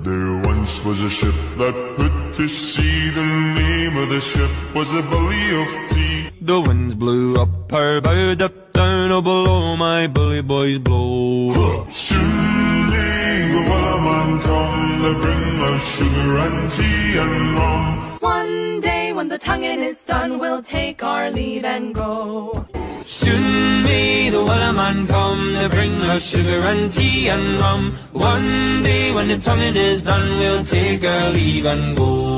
There once was a ship that put to sea. The name of the ship was the Bully of Tea. The winds blew up her bow, up down, oh below my bully boys blow. Soon may the Wellerman come to bring us sugar and tea and rum. One day when the tonguing is done, we'll take our leave and go. Soon may the Wellerman come to bring us sugar and tea and rum. One day when the tonguing is done, we'll take our leave and go.